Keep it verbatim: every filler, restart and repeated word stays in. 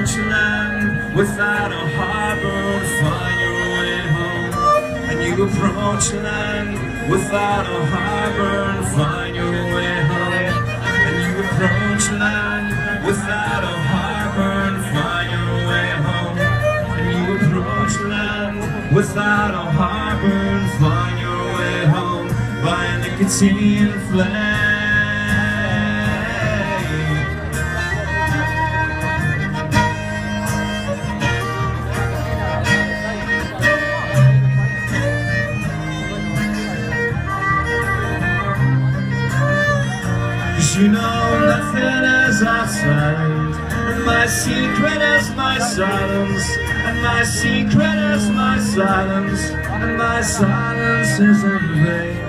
approach land without a harbor to find your way home. And you approach land without a harbor to find your way home. And you approach land without a harbor to find your way home. And you approach land without a harbor to find your way home. By a nicotine flame. You know nothing is outside, and my secret is my silence, and my secret is my silence, and my silence is in vain.